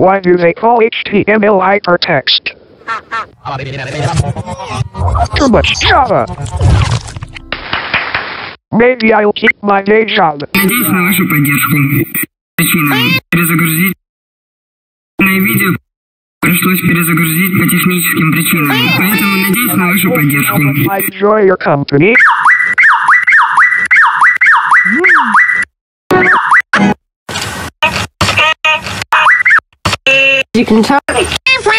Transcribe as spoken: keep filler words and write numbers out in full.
Why do they call H T M L hypertext? Too much Java. Maybe I'll keep my day job. Надеюсь на вашу поддержку. Причина перезагрузить. Мои видео пришлось перезагрузить по техническим причинам, поэтому надеюсь на вашу поддержку. I enjoy your company. You can tell.